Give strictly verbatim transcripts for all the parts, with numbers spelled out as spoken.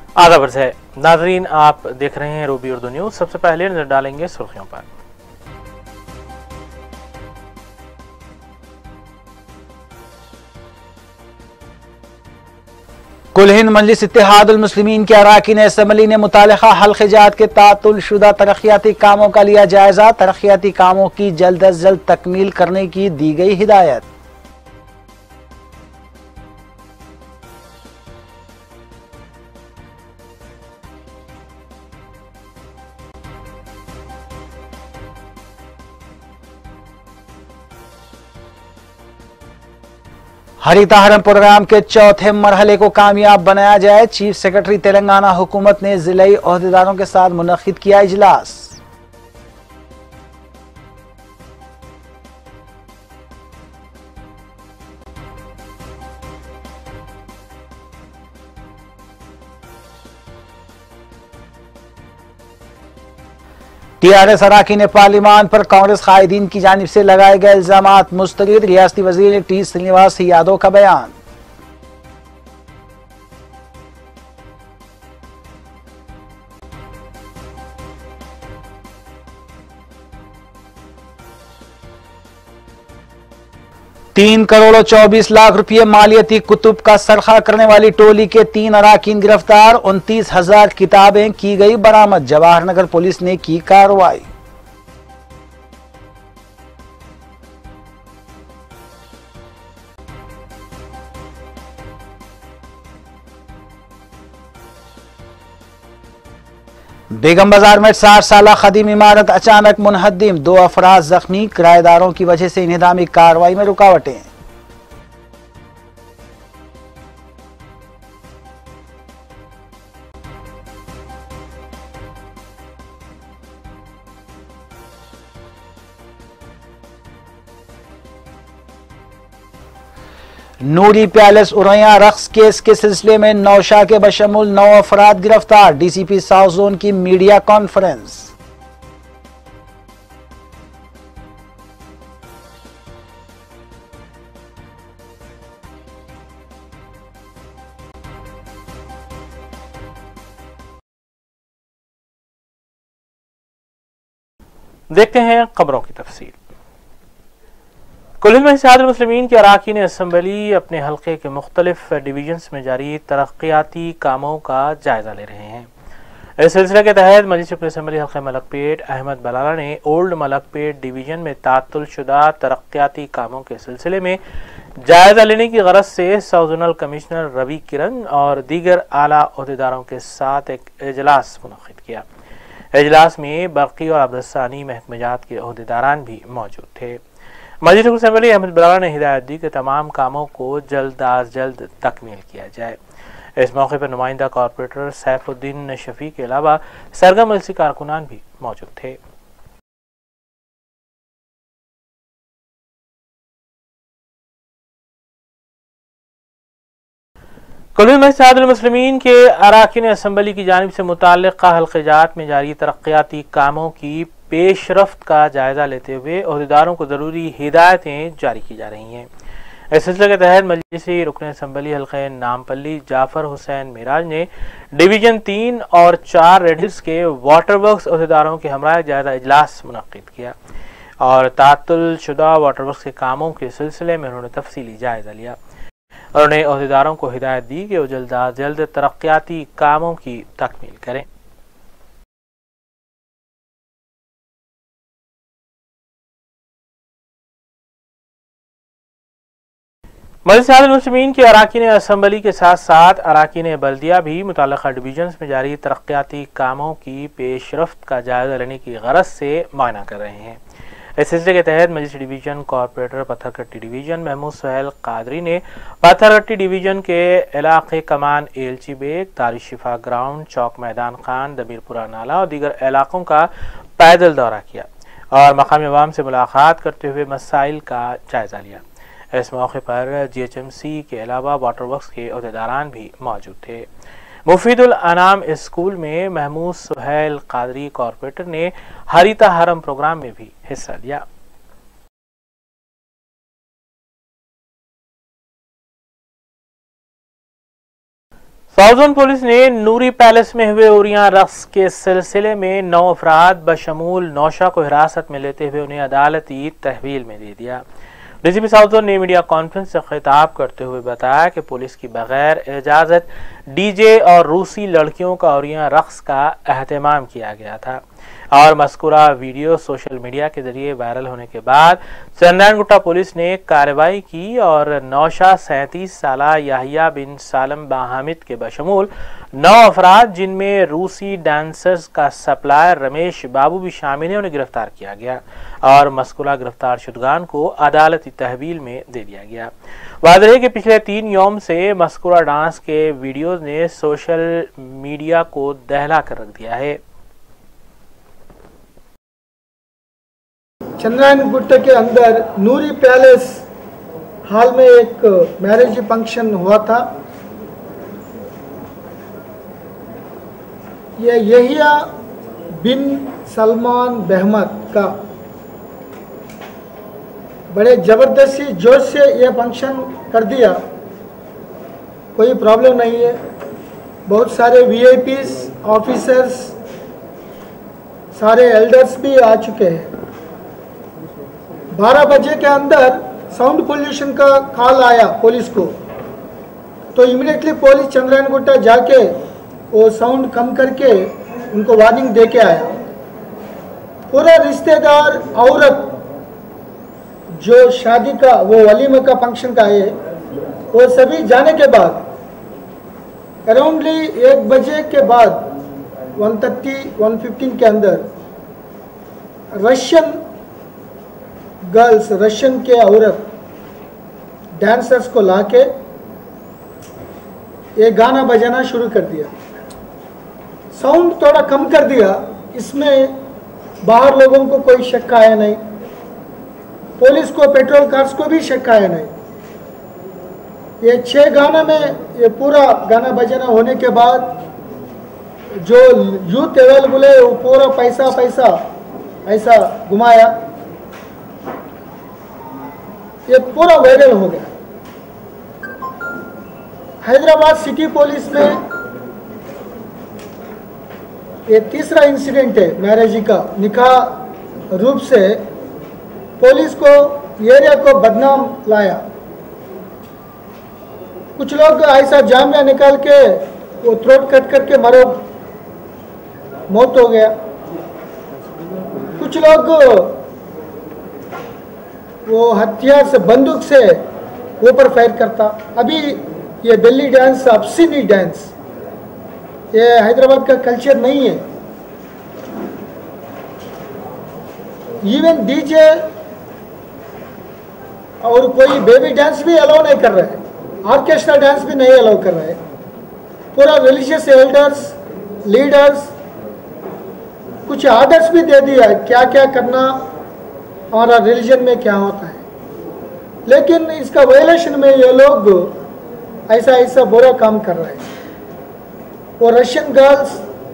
आदाब है नाजरीन, आप देख रहे हैं रूबी उर्दू न्यूज। सबसे पहले नजर डालेंगे सुर्खियों पर। कुल हिंद मजलिस इत्तेहादुल मुस्लिमीन के अरकान असम्बली ने मुतालिका हल्क़िजात के तातुल शुदा तरक्याती कामों का लिया जायजा। तरक्याती कामों की जल्द अज जल्द तकमील करने की दी गई हिदायत। हरित हरम प्रोग्राम के चौथे मरहले को कामयाब बनाया जाए। चीफ सेक्रेटरी तेलंगाना हुकूमत ने जिलाई ओहदेदारों के साथ मुनक्किद किया इजलास। टीआरएस अरकान पार्लिमान पर कांग्रेस कायदीन की जानिब से लगाए गए इल्जामात मुस्तरद। रियासती वजीर टी श्रीनिवास यादव का बयान। तीन करोड़ चौबीस लाख रुपये मालियती कुतुब का सरखा करने वाली टोली के तीन अरकान गिरफ्तार। उनतीस हजार किताबें की गई बरामद। जवाहर नगर पुलिस ने की कार्रवाई। बेगम बाजार में साठ साल खदीम इमारत अचानक मुनहदिम। दो अफराद जख्मी। किराएदारों की वजह से इंहदामी कार्रवाई में रुकावटें। नूरी पैलेस उरैया रक्स केस के सिलसिले में नौशा के बशमुल नौ अफराद गिरफ्तार। डीसीपी साउथ जोन की मीडिया कॉन्फ्रेंस। देखते हैं खबरों की तफसील। कुल हिंद मजलिस इत्तेहादुल मुस्लिमीन के अरकान असम्बली अपने हल्के के मुख्तलिफ डिवीजन्स में जारी तरक्याती कामों का जायजा ले रहे हैं। इस सिलसिले के तहत मजलिस असम्बली हल्के मलकपेट अहमद बलाला ने ओल्ड मलकपेट डिवीजन में तातुल शुदा तरक्याती कामों के सिलसिले में जायजा लेने की गरज से South zonal commissioner Ravi Kiran और दीगर आला ओहदेदारों के साथ एक इजलास मुनक्किद किया। इजलास में बरकी और अब्दुस्सानी महकमेजात के ओहदेदारान भी मौजूद थे। मजलिस असम्बली अहमद बलाला ने हिदायत दी कि तमाम कामों को जल्द अज जल्द तकमील किया जाए। इस मौके पर नुमाइंदा कॉरपोरेटर सैफुद्दीन शफी के अलावा सरगर्म मजलिसी कारकुनान भी मौजूद थे। कुल हिंद मजलिस इत्तेहादुल मुस्लिमीन के अरकान असम्बली की जानिब से मुताल्लिक़ा हल्क़ात में जारी तरक्याती कामों की पेशरफ्त का जायजा लेते हुए ओहदेदारों को जरूरी हिदायतें जारी की जा रही हैं। इस सिलसिले के तहत मजलिसी रुकन असम्बली हल्क़े नामपल्ली जाफर हुसैन मिराज ने डिवीजन तीन और चार रेडिस के वाटर वर्क्स ओहदेदारों के हमरा जायजा इजलास मुनक्किद किया और तातुल शुदा वाटर वर्क्स के कामों के सिलसिले में उन्होंने तफसीली जायजा लिया। उन्होंने ओहदेदारों को हिदायत दी कि वो जल्द अज जल्द तरक्याती कामों की तकमील करें। मजलिस इत्तेहादुल मुस्लिमीन के अरकान असम्बली के साथ साथ अरकान बल्दिया भी मुताल्लिक़ा डिवीजन्स में जारी तरक्याती कामों की पेशरफ्त का जायजा लेने की गरज से मुआयना कर रहे हैं। इस सिलसिले के तहत Majlis division corporator Patharghatti division Mahmood Suhail Qadri ने पत्थरकट्टी डिवीजन के इलाके कमान एलची बेग, दारुशिफा ग्राउंड, चौक मैदान खान, दमीरपुरा नाला और दीगर इलाकों का पैदल दौरा किया और मकामी अवाम से मुलाकात करते हुए मसाइल का जायजा लिया। इस मौके पर जी एच एम सी के अलावा वाटर वर्क्स के ओहदेदारान भी मौजूद थे। मुफीदुल अनाम स्कूल में महमूद सुहेल कादरी कॉरपोरेटर ने हरित हरम प्रोग्राम में भी हिस्सा लिया। साउथ पुलिस ने नूरी पैलेस में हुए उरिया रक्स के सिलसिले में नौ अफराद बशमूल नौशा को हिरासत में लेते हुए उन्हें अदालती तहवील में दे दिया। डीजीपी साउथ ने मीडिया कॉन्फ्रेंस से खिताब करते हुए बताया कि पुलिस की बगैर इजाज़त डीजे और रूसी लड़कियों का उरिया रक्स का अहतमाम किया गया था और मज़कूरा वीडियो सोशल मीडिया के जरिए वायरल होने के बाद चंद्रायनगुट्टा पुलिस ने कार्रवाई की और नौशा सैंतीस साला याहिया बिन सालम बाहामिद के बशमूल नौ अफराद जिनमें रूसी डांसर्स का सप्लायर रमेश बाबू भी शामिल है उन्हें गिरफ्तार किया गया और मज़कूरा गिरफ्तार शुदगान को अदालती तहवील में दे दिया गया। वाज़ेह है कि पिछले तीन यौम से मज़कूरा डांस के वीडियोज ने सोशल मीडिया को दहला कर रख दिया है। चंद्रायनगुट्टा के अंदर नूरी पैलेस हाल में एक मैरिज फंक्शन हुआ था। यह यहिया बिन सलमान बहमद का बड़े ज़बरदस्ती जोश से यह फंक्शन कर दिया, कोई प्रॉब्लम नहीं है। बहुत सारे वीआईपीज ऑफिसर्स सारे एल्डर्स भी आ चुके हैं। बारह बजे के अंदर साउंड पोल्यूशन का कॉल आया पुलिस को, तो इमीडिएटली पुलिस चंद्रायनगुट्टा जाके वो साउंड कम करके उनको वार्निंग दे के आया। पूरा रिश्तेदार औरत जो शादी का वो वलीमे का फंक्शन का है वो सभी जाने के बाद अराउंडली एक बजे के बाद वन थर्टी वन फिफ्टीन के अंदर रशियन गर्ल्स रशियन के औरत डांसर्स को लाके ये गाना बजाना शुरू कर दिया। साउंड थोड़ा कम कर दिया, इसमें बाहर लोगों को कोई शक आया नहीं, पुलिस को पेट्रोल कार्स को भी शक आया नहीं। ये छह गाना में ये पूरा गाना बजाना होने के बाद जो यूथ अवेलेबल है वो पूरा पैसा पैसा ऐसा घुमाया, ये पूरा वायरल हो गया। हैदराबाद सिटी पुलिस में ये तीसरा इंसिडेंट है मैरिज का। निकाह रूप से पुलिस को एरिया को बदनाम लाया। कुछ लोग ऐसा जामिया निकाल के वो थ्रोट कट करके मरो मौत हो गया। कुछ लोग वो हथियार से बंदूक से ऊपर फायर करता। अभी ये दिल्ली डांस अब्सिनी डांस ये हैदराबाद का कल्चर नहीं है। इवन डीजे और कोई बेबी डांस भी अलाउ नहीं कर रहे हैं, ऑर्केस्ट्रा डांस भी नहीं अलाउ कर रहे हैं। पूरा रिलीजियस एल्डर्स लीडर्स कुछ आर्डर्स भी दे दिया है क्या क्या करना हमारा रिलीजन में क्या होता है, लेकिन इसका वायलेशन में ये लोग ऐसा ऐसा बुरा काम कर रहे हैं। वो रशियन गर्ल्स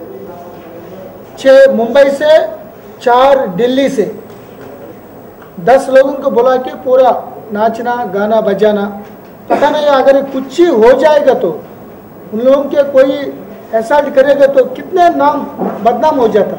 छः मुंबई से, चार दिल्ली से, दस लोगों को बुला के पूरा नाचना गाना बजाना। पता नहीं अगर कुछ ही हो जाएगा तो उन लोगों के कोई असल्ट करेगा तो कितने नाम बदनाम हो जाता।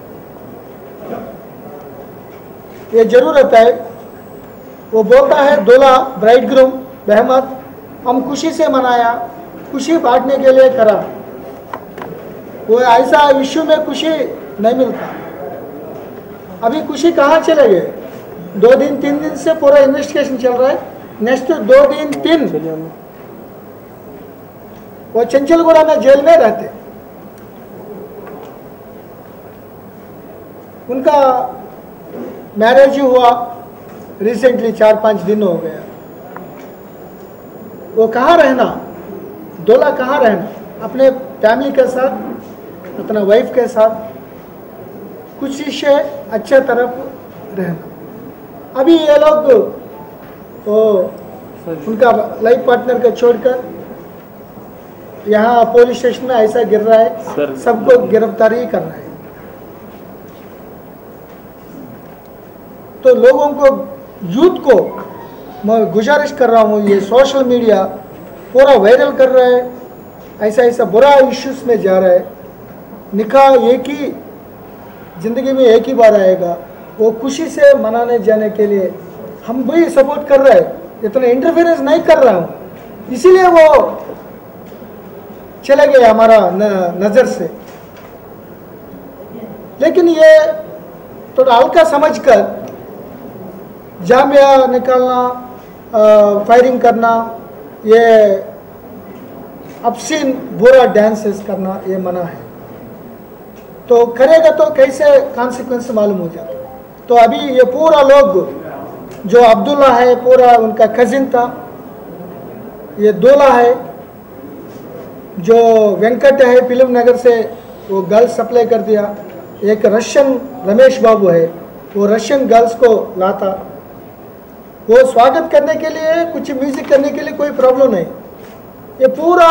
ये जरूरत है। वो बोलता है दूल्हा ब्राइड ग्रूम बहमद हम खुशी से मनाया, खुशी बांटने के लिए करा। वो ऐसा इश्यू में खुशी नहीं मिलता। अभी खुशी कहाँ चले गए? दो दिन तीन दिन से पूरा इन्वेस्टिगेशन चल रहा है। नेक्स्ट दो दिन तीन वो चंचलगुड़ा में जेल में रहते। उनका मैरिज हुआ रिसेंटली, चार पांच दिन हो गया। वो कहाँ रहना, दूल्हा कहाँ रहना? अपने फैमिली के साथ, अपना वाइफ के साथ कुछ से अच्छे तरफ रहना। अभी ये लोग वो उनका लाइफ पार्टनर को छोड़कर यहाँ पुलिस स्टेशन में ऐसा गिर रहा है, सबको गिरफ्तारी कर रहा है। तो लोगों को, यूथ को मैं गुजारिश कर रहा हूँ, ये सोशल मीडिया पूरा वायरल कर रहा है, ऐसा ऐसा बुरा इश्यूज में जा रहा है। निकाह एक ही ज़िंदगी में एक ही बार आएगा, वो खुशी से मनाने जाने के लिए हम भी सपोर्ट कर रहे हैं, इतना इंटरफेरेंस नहीं कर रहा हूँ, इसीलिए वो चले गए हमारा नज़र से। लेकिन ये थोड़ा हल्का समझकर जामिया निकालना, फायरिंग करना, ये ऑब्सीन बुरा डांसेस करना ये मना है। तो करेगा तो कैसे कॉन्सिक्वेंस मालूम हो जाता। तो अभी ये पूरा लोग जो अब्दुल्ला है पूरा उनका कजिन था, ये दोला है, जो वेंकट है फिल्म नगर से वो गर्ल्स सप्लाई कर दिया, एक रशियन रमेश बाबू है वो रशियन गर्ल्स को लाता, वो स्वागत करने के लिए कुछ म्यूजिक करने के लिए कोई प्रॉब्लम नहीं, ये पूरा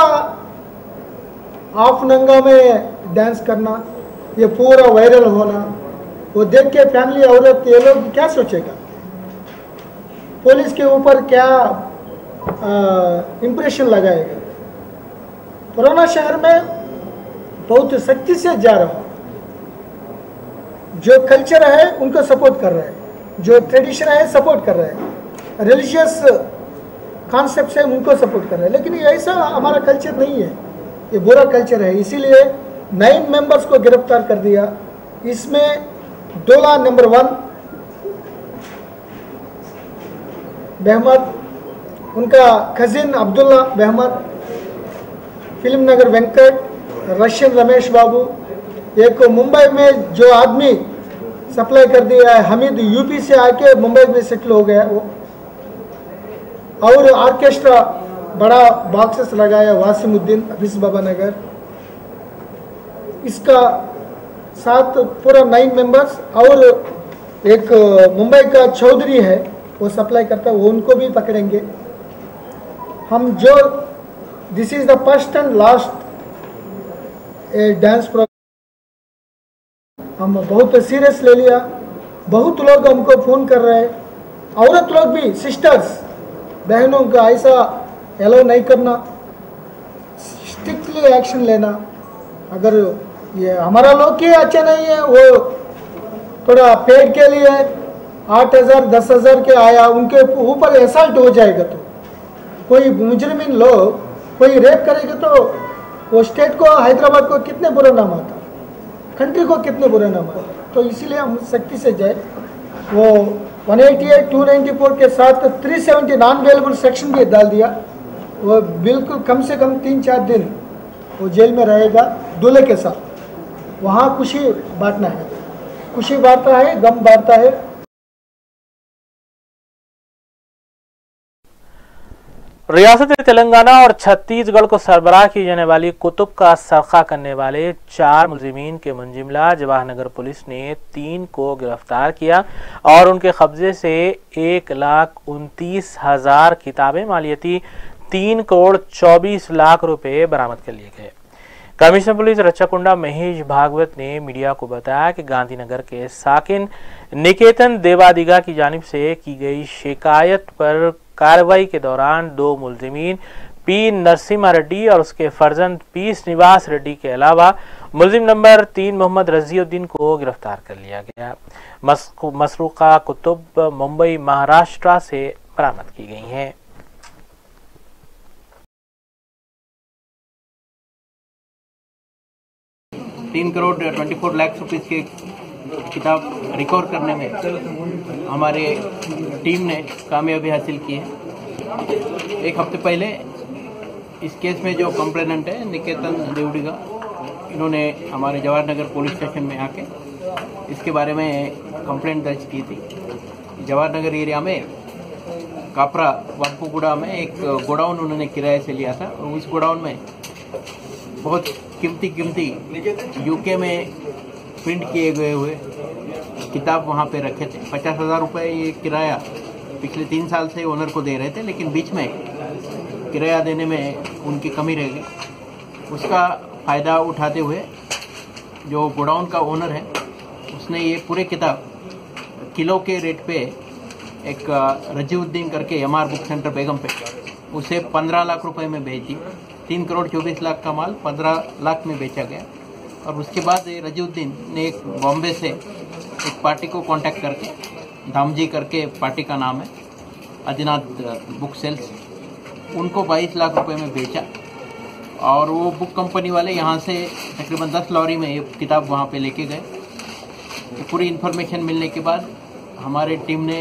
हाफ नंगा में डांस करना, ये पूरा वायरल होना, वो देख के फैमिली औरत ये लोग क्या सोचेगा, पुलिस के ऊपर क्या इम्प्रेशन लगाएगा। पुराना शहर में बहुत सख्ती से जा रहा हूँ, जो कल्चर है उनको सपोर्ट कर रहा है, जो ट्रेडिशन है सपोर्ट कर रहा है, रिलीजियस कॉन्सेप्ट है उनको सपोर्ट कर रहा है। लेकिन ये ऐसा हमारा कल्चर नहीं है, ये बुरा कल्चर है, इसीलिए नाइन मेंबर्स को गिरफ्तार कर दिया। इसमें दोला नंबर वन बहमद, उनका cousin Abdullah Bahmad, film Nagar Venkat, Russian Ramesh Babu, एक मुंबई में जो आदमी सप्लाई कर दिया है हमीद, यूपी से आके मुंबई में सेटल हो गया वो, और ऑर्केस्ट्रा बड़ा बॉक्सेस लगाया वासिमुद्दीन हफीज बाबा नगर, इसका साथ पूरा नाइन मेंबर्स, और एक मुंबई का चौधरी है वो सप्लाई करता है, वो उनको भी पकड़ेंगे हम। जो this is the first and last a dance program, हम बहुत सीरियस ले लिया, बहुत लोग हमको फ़ोन कर रहे हैं, औरत लोग भी, सिस्टर्स बहनों का ऐसा एलो नहीं करना, स्ट्रिक्टली एक्शन लेना। अगर ये हमारा लोग ही अच्छा नहीं है, वो थोड़ा पेड के लिए आठ हज़ार दस हज़ार के आया, उनके ऊपर एसाल्ट हो जाएगा, तो कोई मुजरिमीन लोग कोई रेप करेगा तो वो स्टेट को, हैदराबाद को कितने बुरा नाम आता, कंट्री को कितने बुरा नाम आता। तो इसीलिए हम सख्ती से जाए। वो एक सौ अट्ठासी, दो सौ चौरानवे के साथ तीन सौ सत्तर नॉन अवेलेबल सेक्शन भी डाल दिया, वो बिल्कुल कम से कम तीन चार दिन वो जेल में रहेगा दूल्हे के साथ। वहाँ खुशी बांटना है, खुशी बांटता है, गम बांटता है। रियासत तेलंगाना और छत्तीसगढ़ को सरबराह की जाने वाली कुतुब का सरखा करने वाले चार मुलजिमीन के मुंजिमला जवाहरनगर पुलिस ने तीन को गिरफ्तार किया और उनके कब्जे से एक लाख उनतीस हजार किताबें मालियती तीन करोड़ चौबीस लाख रुपए बरामद कर लिए गए। कमिश्नर पुलिस रच्चाकुंडा महेश भागवत ने मीडिया को बताया कि गांधीनगर के साकिन निकेतन देवादिगा की जानिब से की गई शिकायत पर कार्रवाई के दौरान दो मुलजिमीन पी नरसिम्हा रेड्डी और उसके फर्जंद पी श्रीनिवास रेड्डी के अलावा मुलजिम नंबर तीन मोहम्मद रजीउद्दीन को गिरफ्तार कर लिया गया। मसरूका कुतुब मुंबई महाराष्ट्र से बरामद की गई हैं। तीन crore twenty four lakh rupees की किताब रिकवर करने में हमारे टीम ने कामयाबी हासिल की है। एक हफ्ते पहले इस केस में जो कंप्लेनेंट है निकेतन देवडिगा, इन्होंने हमारे जवाहरनगर पुलिस स्टेशन में आके इसके बारे में कंप्लेंट दर्ज की थी। जवाहरनगर एरिया में कापरा वाटपुगुड़ा में एक गोडाउन उन्होंने किराए से लिया था और उस गोडाउन में बहुत कीमती कीमती यूके में प्रिंट किए गए हुए किताब वहाँ पे रखे थे। पचास हजार रुपये ये किराया पिछले तीन साल से ओनर को दे रहे थे, लेकिन बीच में किराया देने में उनकी कमी रह गई। उसका फ़ायदा उठाते हुए जो गोडाउन का ओनर है उसने ये पूरे किताब किलो के रेट पे एक रजीउद्दीन करके M R book center Begum पे उसे पंद्रह लाख रुपए में बेच दी। तीन करोड़ चौबीस लाख का माल पंद्रह लाख में बेचा गया। और उसके बाद रजीउद्दीन ने एक बॉम्बे से एक पार्टी को कांटेक्ट करके, धामजी करके पार्टी का नाम है, आदिनाथ बुक सेल्स, उनको बाईस लाख रुपए में बेचा। और वो बुक कंपनी वाले यहाँ से तकरीबन दस लॉरी में ये किताब वहाँ पे लेके गए। पूरी इन्फॉर्मेशन मिलने के बाद हमारे टीम ने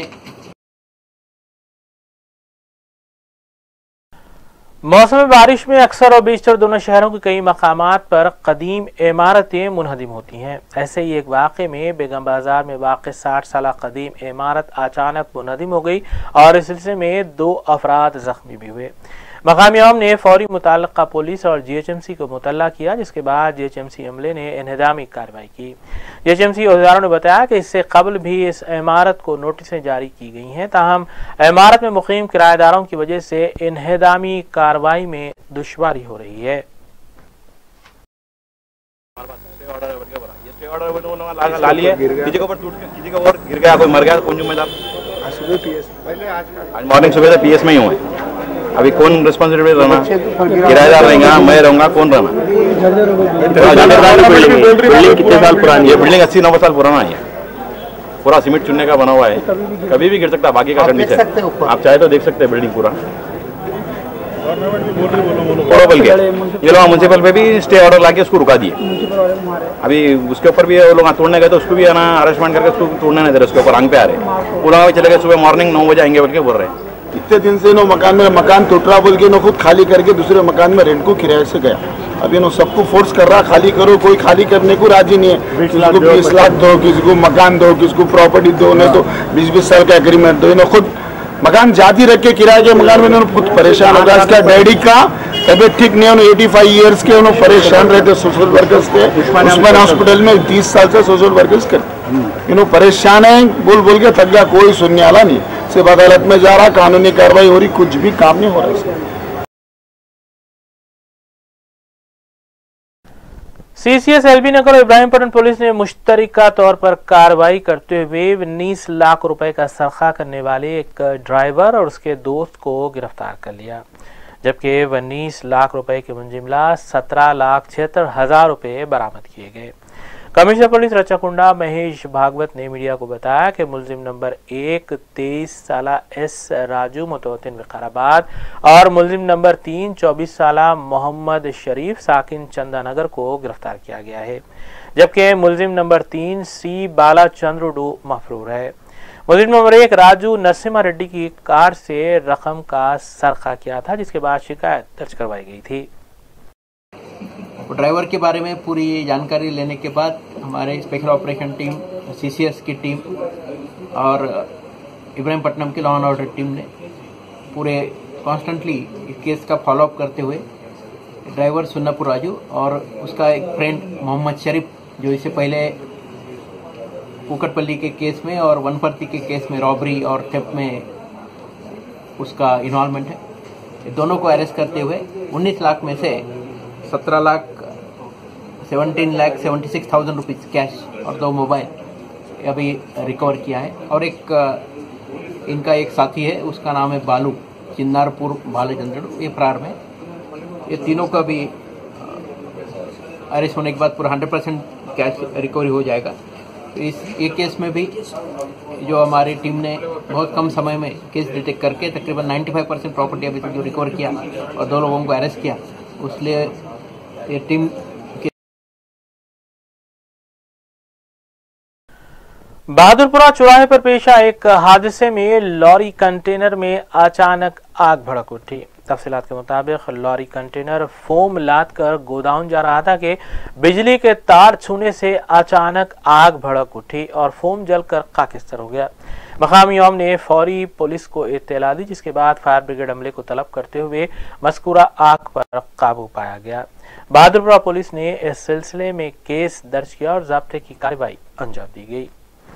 मौसम बारिश में अक्सर और बेशतर दोनों शहरों के कई मकामात पर कदीम इमारतें मुनहदिम होती हैं। ऐसे ही एक वाक़े में बेगम बाजार में वाक़ साठ साल कदीम इमारत अचानक मुनहदिम हो गई और इस सिलसिले में दो अफराद जख्मी भी हुए। मकामी अवाम ने फौरी मुतल्लिक़ा पुलिस और जी एच एम सी को मुतल्ला किया, जिसके बाद जी एच एम सी अमले ने इन्हिदामी कार्रवाई की। जी एच एम सी अहदेदारों ने बताया कि इससे कबल भी इस इमारत को नोटिसें जारी की गई हैं, ताहम इमारत में मुक़ीम किराएदारों की वजह से इन्हिदामी कार्रवाई में दुश्वारी हो रही है। किसी के ऊपर टूट के किसी के ऊपर गिर गया, कोई मर गया, कौन जिम्मेदार? आज मॉर्निंग सुबह से पी एस में ही हुए। अभी कौन रिस्पॉन्सिबिलिटी रहना? किराएदार रहेगा, मैं रहूंगा, कौन रहना? बिल्डिंग कितने साल पुरानी? ये बिल्डिंग अस्सी नब्बे साल पुराना है, पूरा सीमेंट चुनने का बना हुआ है, कभी भी गिर सकता है। बाकी का कंडीशन आप चाहे तो देख सकते हैं, बिल्डिंग पूरा बोल के ये लोग म्यूनसिपल पे भी स्टे ऑर्डर लाके उसको रुका दिए। अभी उसके ऊपर भी वो लोग तोड़ने गए तो उसको भी है ना अरेस्टमेंट करके उसको तोड़ने नहीं दे रहे, उसके ऊपर आंग पे आ रहे। वो लोग चले गए, सुबह मॉर्निंग नौ बजे आएंगे बोल के बोल रहे हैं। इतने दिन से नो मकान में मकान टूट रहा बोल के नो खुद खाली करके दूसरे मकान में रेंट को किराए से गया। अभी नो सबको फोर्स कर रहा खाली करो, कोई खाली करने को राजी नहीं है। किसी को बीस लाख दो, किसी को मकान दो, किसी को प्रॉपर्टी दो, नहीं तो बीस बीस साल का एग्रीमेंट दो। इन्होंने खुद मकान जाती रख के किराए के मकान में इन्होंने खुद परेशान हो गया। इसका डैडी का तबियत ठीक नहीं है, उन्होंने एटी फाइव ईयर्स के, उन्होंने परेशान रहते सोशल वर्कर्स के उस्मान हॉस्पिटल में तीस साल से सोशल वर्कर्स करते, इन्होंने परेशान है, बोल बोल के थक गया, कोई सुनने वाला नहीं। सिर्फ अदालत में जा रहा, कानूनी कार्रवाई हो रही, कुछ भी काम नहीं हो रहा है। C C S L B Nagar और इब्राहिमपट्टनम पुलिस ने मुश्तरका तौर पर कार्रवाई करते हुए उन्नीस लाख रुपए का सरखा करने वाले एक ड्राइवर और उसके दोस्त को गिरफ्तार कर लिया, जबकि उन्नीस लाख रुपए के मुंजिमला सत्रह लाख छिहत्तर हजार रुपये बरामद किए गए। कमिश्नर पुलिस रचाकुंडा महेश भागवत ने मीडिया को बताया कि मुलजिम नंबर एक तेईस साल एस राजू मुतवतिन विकाराबाद और मुलजिम नंबर तीन चौबीस साल मोहम्मद शरीफ साकिन चंदानगर को गिरफ्तार किया गया है, जबकि मुलजिम नंबर तीन सी बाला चंद्रुडू मफरूर है। मुलजिम नंबर एक राजू नरसिम्हा रेड्डी की कार से रकम का सरखा किया था, जिसके बाद शिकायत दर्ज करवाई गई थी। ड्राइवर के बारे में पूरी जानकारी लेने के बाद हमारे special operation team, C C S की टीम और इब्राहिमपट्टनम की लॉ एंड ऑर्डर टीम ने पूरे कॉन्स्टेंटली इस केस का फॉलोअप करते हुए ड्राइवर सुन्नापुर राजू और उसका एक फ्रेंड मोहम्मद शरीफ, जो इससे पहले कुकटपल्ली के केस में और वनपर्ती के केस में रॉबरी और थेफ्ट में उसका इन्वॉल्वमेंट है, ये दोनों को अरेस्ट करते हुए उन्नीस लाख में से सत्रह lakh seventeen lakh seventy six thousand rupees cash और दो मोबाइल अभी रिकवर किया है। और एक इनका एक साथी है, उसका नाम है बालू, चिन्नारपुर भालचंद्र, ये फरार में। ये तीनों का भी अरेस्ट होने के बाद पूरा हंड्रेड परसेंट कैश रिकवरी हो जाएगा। तो इस ये केस में भी जो हमारी टीम ने बहुत कम समय में केस डिटेक्ट करके तकरीबन पचानवे परसेंट प्रॉपर्टी अभी तक जो रिकवर किया और दो लोगों को अरेस्ट किया, उसलिए ये टीम बहादुरपुरा चौराहे पर पेश आए एक हादसे में लॉरी कंटेनर में अचानक आग भड़क उठी। तफसीलात के मुताबिक लॉरी कंटेनर फोम लाद कर गोदाम जा रहा था कि बिजली के तार छूने से अचानक आग भड़क उठी और फोम जलकर खाकिस्तर हो गया। मकामी अवाम ने फौरी पुलिस को इत्तला दी, जिसके बाद फायर ब्रिगेड अमले को तलब करते हुए मज़कूरा आग पर काबू पाया गया। बहादुरपुरा पुलिस ने इस सिलसिले में केस दर्ज किया और ज़ब्ते की कार्रवाई अंजाम दी गई।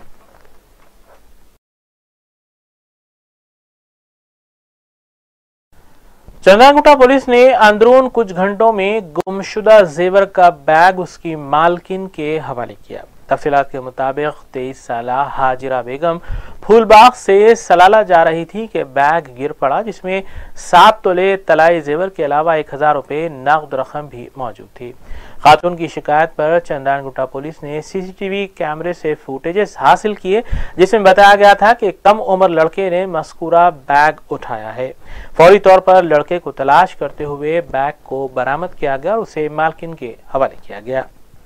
चंद्रागुटा पुलिस ने अंदरून कुछ घंटों में गुमशुदा जेवर का बैग उसकी मालकिन के हवाले किया। तफसीलात के मुताबिक तेईस साल हाजिरा बेगम फूलबाग से सलाला जा रही थी कि बैग गिर पड़ा, जिसमें सात तोले तलाई जेवर के अलावा एक हजार रुपये नकद रकम भी मौजूद थी। खातून की शिकायत पर चंद्रायन गुट्टा पुलिस ने सीसीटीवी कैमरे से फुटेजेस हासिल किए, जिसमें बताया गया था कि कम उम्र लड़के ने मस्कूरा बैग उठाया है। फौरी तौर पर लड़के को तलाश करते हुए बैग को बरामद किया गया और उसे मालकिन के हवाले किया गया।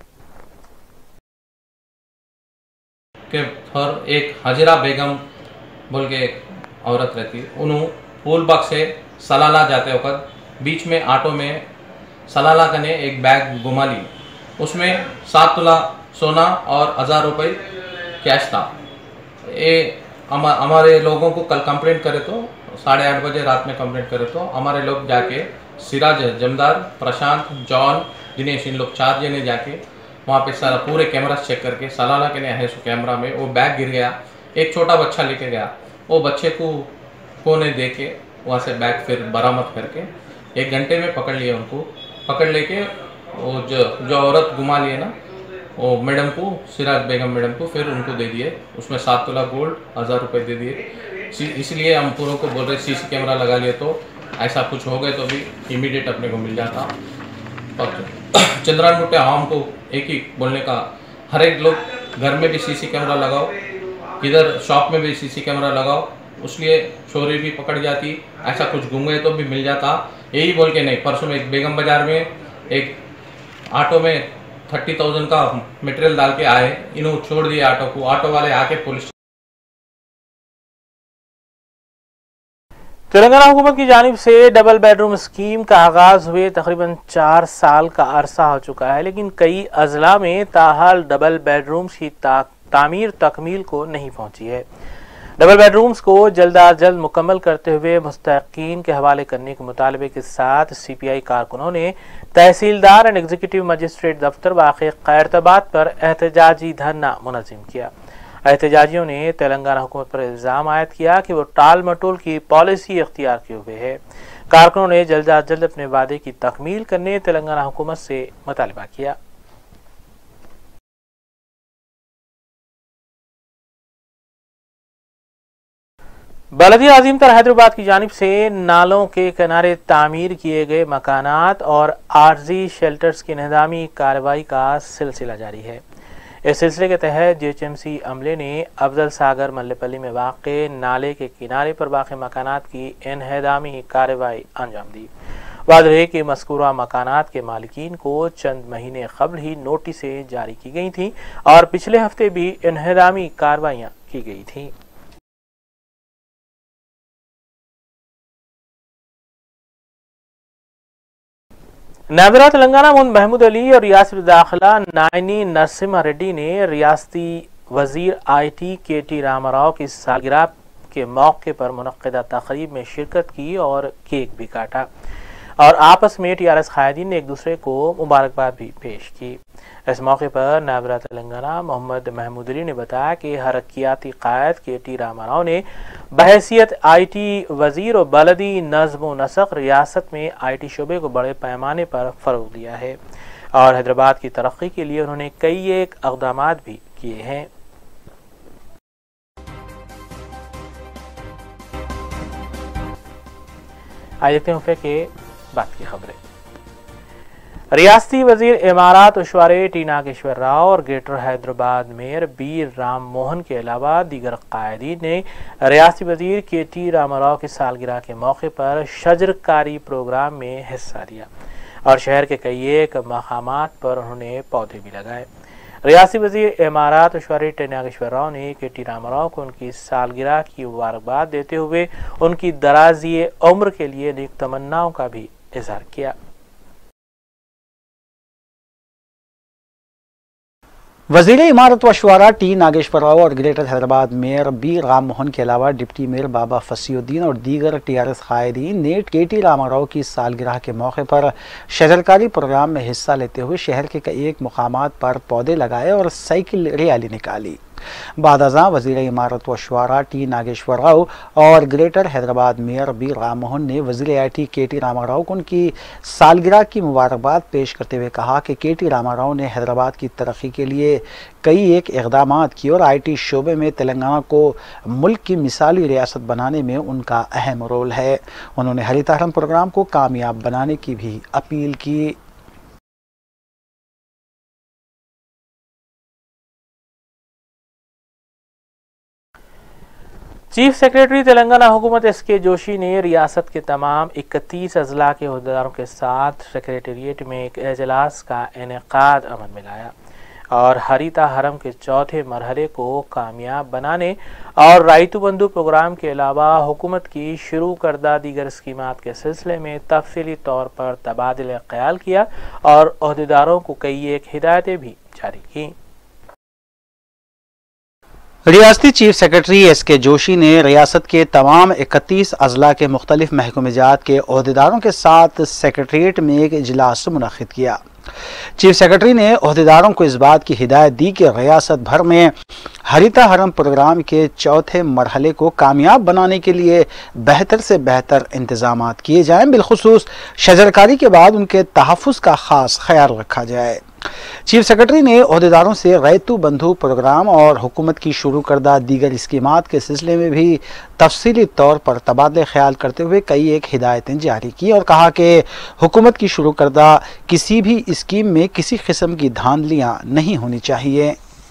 के पर एक हाजिरा बेगम बोल के एक औरत रहती, उन्होंने फूलबाग से सलाला जाते वक्त बीच में ऑटो में सलाला कने एक बैग घुमा ली। उसमें सात तोला सोना और हज़ार रुपये कैश था। ये हमारे लोगों को कल कंप्लेंट करे तो साढ़े आठ बजे रात में कंप्लेंट करे तो हमारे लोग जाके सिराज जमदार, प्रशांत, जॉन, दिनेश, इन लोग चार जने जाके वहाँ पे सारा पूरे कैमरा चेक करके सलाला के है सो कैमरा में वो बैग गिर गया। एक छोटा बच्चा लेके गया, वो बच्चे को कोने दे के वहाँ से बैग फिर बरामद करके एक घंटे में पकड़ लिए। उनको पकड़ लेके वो जो जो औरत घुमा लिए ना, वो मैडम को, सिराज बेगम मैडम को, फिर उनको दे दिए। उसमें सात तोला गोल्ड, हज़ार रुपये दे दिए। इसलिए हम पूरों को बोल रहे सीसी कैमरा लगा लिए तो ऐसा कुछ हो गए तो भी इमीडिएट अपने को मिल जाता। और चंद्रायन गुट्टा हमको एक ही बोलने का, हर एक लोग घर में भी सीसी कैमरा लगाओ, इधर शॉप में भी सीसी कैमरा लगाओ, उसलिए चोरी भी पकड़ जाती। ऐसा कुछ गुम गए तो भी मिल जाता। यही बोल के नहीं, परसों में एक बेगम बाजार में एक ऑटो में थर्टी थाउजेंड का मटेरियल डाल के आए, इन्होंने छोड़ दिया ऑटो को। ऑटो वाले आके पुलिस। तेलंगाना हुकूमत की जानिब से डबल बेडरूम स्कीम का आगाज हुए तकरीबन चार साल का अरसा हो चुका है, लेकिन कई अजला में ताहाल डबल बेडरूम्स की ता, तामीर तकमील को नहीं पहुंची है। डबल बेडरूम्स को जल्द अज जल्द मुकम्मल करते हुए मुस्तहिकीन के हवाले करने के मुतालबे के साथ सी पी आई कारकुनों ने तहसीलदार एंड एग्जीक्यूटिव मजिस्ट्रेट दफ्तर वाक़े खैरताबाद पर एहतजाजी धरना मुनज़्ज़म किया। एहतजाजियों ने तेलंगाना हुकूमत पर इल्ज़ाम आयद किया कि वो टाल मटोल की पॉलिसी इख्तियार किए हुए है। कारकुनों ने जल्द अज जल्द अपने वादे की तकमील करने तेलंगाना हुकूमत से मुतालबा किया। बलदी अजीम तर हैदराबाद की जानिब से नालों के किनारे तामीर किए गए मकानात और आर्जी शेल्टर्स की निज़ामी कार्रवाई का सिलसिला जारी है। इस सिलसिले के तहत जी एच एम सी अमले ने अफजल सागर मल्लेपल्ली में वाक़े नाले के किनारे पर वाक़े मकानात की इन्हदामी कार्रवाई अंजाम दी। वाज़ेह है कि मज़कूरा मकानात के मालिकीन को चंद महीने कबल ही नोटिसें जारी की गई थीं और पिछले हफ्ते भी इन्हदामी कार्रवाइयाँ की गई थीं। नायब तेलंगाना महमूद अली और रियासत दाखिला नायनी नरसिम्हा रेड्डी ने रियासती वजीर I T K T Rama Rao की सालगिरह के मौके पर मुनक्किदा तकरीब में शिरकत की और केक भी काटा और आपस में टी आर एस कायदीन ने एक दूसरे को मुबारकबाद भी पेश की। इस मौके पर नायब तेलंगाना मोहम्मद महमूद अली ने बताया कि हरकियाती कायद के टी रामाराव ने बहैसियत आई टी वजीर और बलदी नज़्म व नसक रियासत में आई टी शोबे को बड़े पैमाने पर फ़रोग़ दिया है और हैदराबाद की तरक्की के लिए उन्होंने कई एक इक़दाम भी किए हैं। आइए देखते हैं के बात की खबरें। रियासती वजीर इमारात उशवारे टी नागेश्वर राव और Greater Hyderabad mayor B Ram Mohan के अलावा दीगर कायदीन ने रियासती वजीर के टी रामाराव की सालगिरह के मौके पर शजरकारी प्रोग्राम में हिस्सा लिया और शहर के कई एक मकामात पर उन्होंने पौधे भी लगाए। रियासती वजीर इमारात उशवारे टी नागेश्वर राव ने के टी रामाराव को उनकी सालगिरह की मुबारकबाद देते हुए उनकी दराज़ी उम्र के लिए नेक तमन्नाओं का भी इजहार किया। वज़ीर इमारत व शुआरा टी नागेश्वर राव और Greater Hyderabad mayor B Ram Mohan के अलावा डिप्टी मेयर बाबा फसीउद्दीन और दीगर टी आर एस कायदीन ने के टी रामाराव की सालगिरह के मौके पर शजरकारी प्रोग्राम में हिस्सा लेते हुए शहर के कई एक मुकामात पर पौधे लगाए और साइकिल रैली निकाली। बाद अज़ां वज़ीर इमारत व शुआरा टी नागेश्वर राव और Greater Hyderabad mayor B Ram Mohan ने वज़ीर I T K T Rama Rao को उनकी सालगिरह की मुबारकबाद पेश करते हुए कहा कि के टी रामा राव ने हैदराबाद की तरक्की के लिए कई एक इक़दामात किए और आई टी शोबे में तेलंगाना को मुल्क की मिसाली रियासत बनाने में उनका अहम रोल है। उन्होंने हरितहरम प्रोग्राम को कामयाब बनाने की भी अपील की। चीफ सेक्रेटरी तेलंगाना हुकूमत एस के जोशी ने रियासत के तमाम इकतीस अजला के अहदेदारों के साथ सेक्रेटेरिएट में एक एजलास का इनेकाद अमल में लाया और हरिता हरम के चौथे मरहले को कामयाब बनाने और राइतु बंधु प्रोग्राम के अलावा हुकूमत की शुरू करदा दीगर स्कीमात के सिलसिले में तफसीली तौर पर तबादला ख्याल किया और अहदेदारों को कई एक हिदायतें भी जारी की। रियासती चीफ सेक्रेटरी एस के जोशी ने रियासत के तमाम इकतीस अजला के मुख्तलिफ महकमेजात के अहदेदारों के साथ सेक्रेटरीट में एक इजलास मुनक्किद किया। चीफ सेक्रेटरी ने अहदेदारों को इस बात की हिदायत दी कि रियासत भर में हरिता हरम प्रोग्राम के चौथे मरहले को कामयाब बनाने के लिए बेहतर से बेहतर इंतजाम किए जाएं, बिलखुसूस शजरकारी के बाद उनके तहफ़्फ़ुज़ का खास ख्याल रखा जाए। चीफ सेक्रेटरी ने अहदेदारों से रैतु बंधु प्रोग्राम और हुकूमत की शुरू करदा दीगर स्कीमात के सिलसिले में भी तफसीली तौर पर तबादले ख्याल करते हुए कई एक हिदायतें जारी की और कहा कि हुकूमत की शुरू करदा किसी भी स्कीम में किसी किस्म की धांधलियां नहीं होनी चाहिए।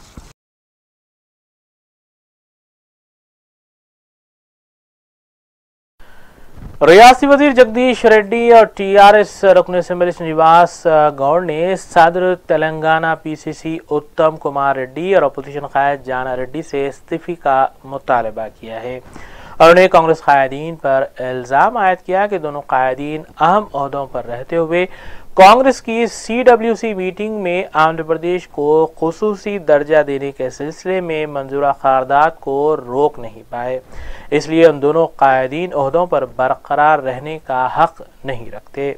रियासी वजीर जगदीश रेड्डी और टी आर एस रुकन असम्बली श्रीनिवास गौड़ ने सदर तेलंगाना पी सी सी उत्तम कुमार रेड्डी और अपोजिशन कायद जाना रेड्डी से इस्तीफे का मुतालबा किया है और उन्हें कांग्रेस कायदीन पर इल्ज़ाम आयद किया कि दोनों कायदीन अहम ओहदों पर रहते हुए कांग्रेस की सी डब्ल्यू सी मीटिंग में आंध्र प्रदेश को खुसूसी दर्जा देने के सिलसिले में मंजूरा करारदाद को रोक नहीं पाए, इसलिए उन दोनों कायदीन ओहदों पर बरकरार रहने का हक नहीं रखते।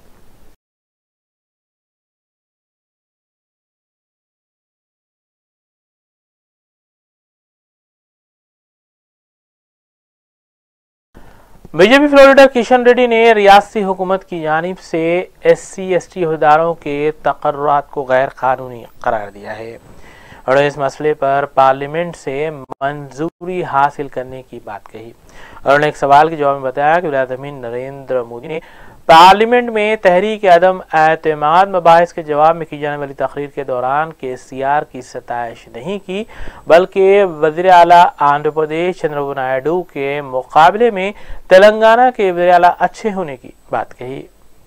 बीजेपी फ्लोरिडा किशन रेड्डी ने रियासती हुकूमत की जानिब से एस सी एस टी अहदेदारों के तकर्रुरात को गैर कानूनी करार दिया है और इस मसले पर पार्लियामेंट से मंजूरी हासिल करने की बात कही और उन्होंने एक सवाल के जवाब में बताया कि वज़ीर आज़म नरेंद्र मोदी ने पार्लियामेंट में तहरीक अदम एतमाद मबाहिस के जवाब में की जाने वाली तकरीर के दौरान के सी आर की सताइश नहीं की, बल्कि वज़ीर आला आंध्र प्रदेश चंद्रबाबू नायडू के मुकाबले में तेलंगाना के वज़ीर आला अच्छे होने की बात कही।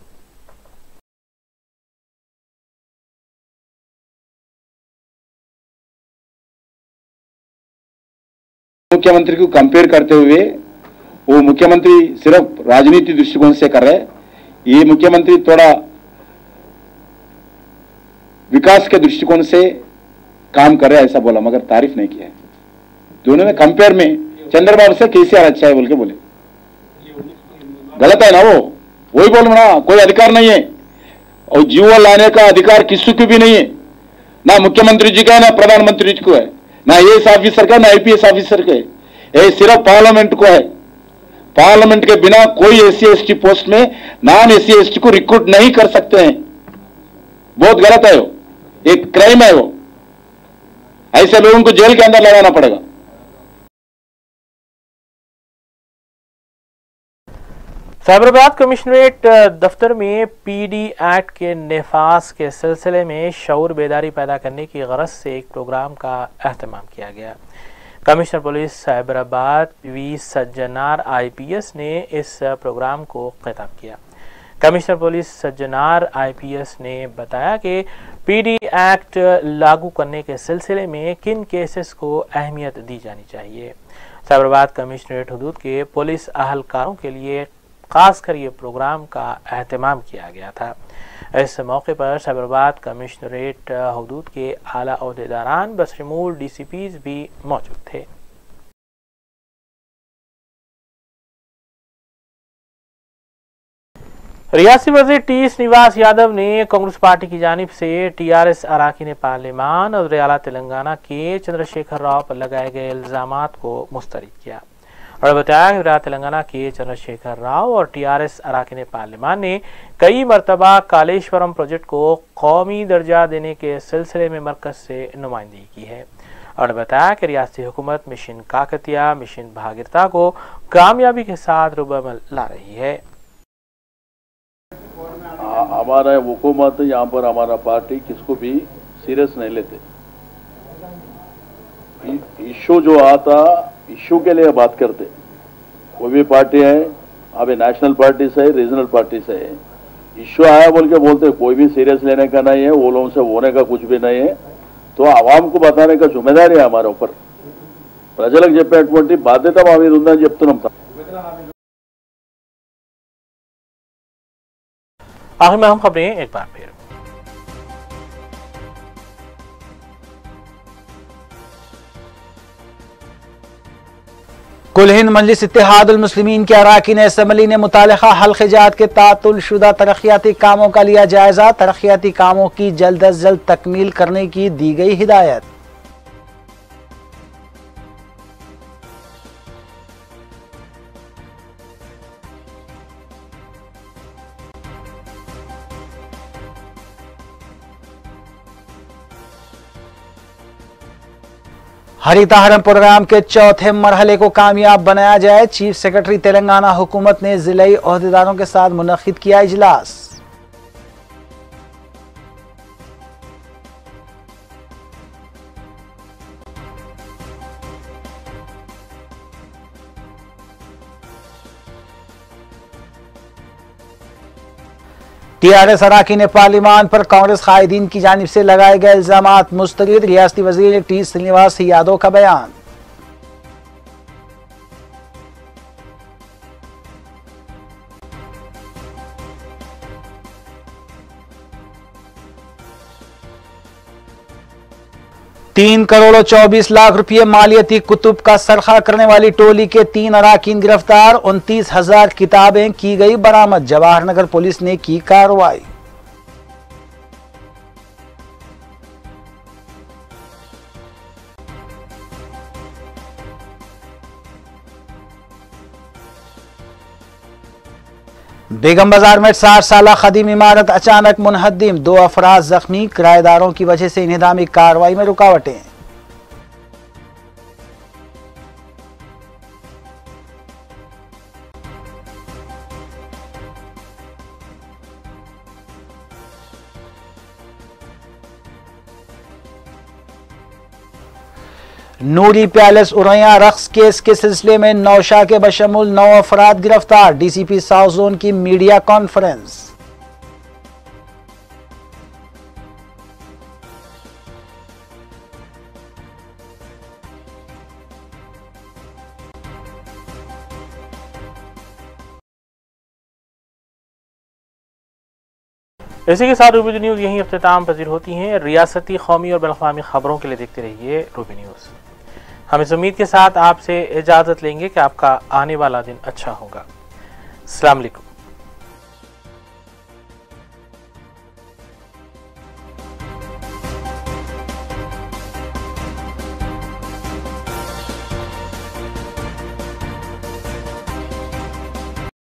मुख्यमंत्री को कंपेयर करते हुए वो मुख्यमंत्री सिर्फ राजनीति दृष्टिकोण से कर रहे, ये मुख्यमंत्री थोड़ा विकास के दृष्टिकोण से काम कर रहे ऐसा बोला, मगर तारीफ नहीं किया है। दोनों में कंपेयर में चंद्रबाबू से केसीआर अच्छा है बोल के बोले, गलत है ना वो, वही बोल ना, कोई अधिकार नहीं है और जीवो लाने का अधिकार किसी को भी नहीं है, ना मुख्यमंत्री जी का है ना प्रधानमंत्री जी को है, ना आई ए एस ऑफिसर का ना आई पी एस ऑफिसर का, ये सिर्फ पार्लियामेंट को है। पार्लियामेंट के बिना कोई S C S T post में non S C S T को रिक्रूट नहीं कर सकते हैं, बहुत गलत है वो, एक क्राइम है वो, ऐसे लोगों को जेल के अंदर लगाना पड़ेगा। साइबराबाद कमिश्नरेट दफ्तर में पी डी एक्ट के नफाज के सिलसिले में शऊर बेदारी पैदा करने की गरज से एक प्रोग्राम का एहतमाम किया गया। Commissioner police Cyberabad V Sajjanar I P S ने इस प्रोग्राम को खिताब किया। Commissioner police Sajjanar I P S ने बताया कि पी डी एक्ट लागू करने के सिलसिले में किन केसेस को अहमियत दी जानी चाहिए। साइबराबाद कमिश्नरेट हुदूद के पुलिस अहलकारों के लिए खासकर ये प्रोग्राम का एहतमाम किया गया था। इस मौके पर साइबराबाद कमिश्नरेट हुदूद के आला ओहदेदारान बशमूल डी सी पीज भी मौजूद थे। रियासती वज़ीर टी श्रीनिवास यादव ने कांग्रेस पार्टी की जानिब से टीआरएस अरकान पार्लियामान और वज़ीर-ए-आला तेलंगाना के चंद्रशेखर राव पर लगाए गए इल्जामात को मुस्तरद किया और बताया कि वज़ीर-ए-आला तेलंगाना के चंद्रशेखर राव और टीआरएस अरकान पार्लियामान ने कई मरतबा कालेश्वरम प्रोजेक्ट को कौमी दर्जा देने के सिलसिले में मरकज से नुमाइंदगी की है और बताया कि रियासती हुकूमत मिशन काकतिया मिशन भागीरथता को कामयाबी के साथ रूबअमल ला रही है। हमारा हुकूमत यहाँ पर हमारा पार्टी किसको भी सीरियस नहीं लेते। इशू जो आता इशू के लिए बात करते, कोई भी पार्टी है, अभी नेशनल पार्टी से रीजनल पार्टी से है, इशू आया बोल के बोलते, कोई भी सीरियस लेने का नहीं है, वो लोगों से होने का कुछ भी नहीं है। तो आवाम को बताने का जिम्मेदारी है हमारे ऊपर। ప్రజలకు చెప్పేటువంటి బాధ్యత మా మీద ఉందని చెప్తున్నాం। आखिर में हम खबरें एक बार फिर। कुल हिंद मजलिस इत्तेहादुल मुस्लिमीन के अरकान असम्बली ने मुतालिका हल्क़-ए-जात के तातुलशुदा तरक्याती कामों का लिया जायजा। तरक्याती कामों की जल्द अज जल्द तकमील करने की दी गई हिदायत। हरितहारम प्रोग्राम के चौथे मरहले को कामयाब बनाया जाए। चीफ सेक्रेटरी तेलंगाना हुकूमत ने जिलाई ओहदेदारों के साथ मुनक्किद किया इजलास। टीआरएस अरकान पार्लियामान पर कांग्रेस कायदीन की जानिब से लगाए गए इल्जामात मुस्तरद। रियासती वज़ीर टी श्रीनिवास यादव का बयान। तीन करोड़ चौबीस लाख रुपये मालियती कुतुब का सरखा करने वाली टोली के तीन अरकान गिरफ्तार। उनतीस हजार किताबें की गई बरामद। जवाहर नगर पुलिस ने की कार्रवाई। बेगम बाजार में साठ साल खदीम इमारत अचानक मुनहदिम। दो अफराद जख्मी। किराएदारों की वजह से इंहिदामी कार्रवाई में रुकावटें। नूरी पैलेस उरैया रक्स केस के सिलसिले में नौशा के बशमुल नौ अफराद गिरफ्तार। डीसीपी साउथ जोन की मीडिया कॉन्फ्रेंस। इसी के साथ रूबी न्यूज़ यहीं अख्तिताम पजीर होती हैं। रियासती, कौमी और बैनुल-अक़वामी खबरों के लिए देखते रहिए रूबी न्यूज़। हम इस उम्मीद के साथ आपसे इजाज़त लेंगे कि आपका आने वाला दिन अच्छा होगा। अस्सलाम वालेकुम।